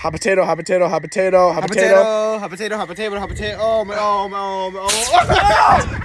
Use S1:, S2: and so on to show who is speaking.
S1: Hot potato, hot potato, hot potato, hot potato.
S2: Hot potato, hot potato, hot potato, hot potato. Oh, my, oh, my, oh, my, oh.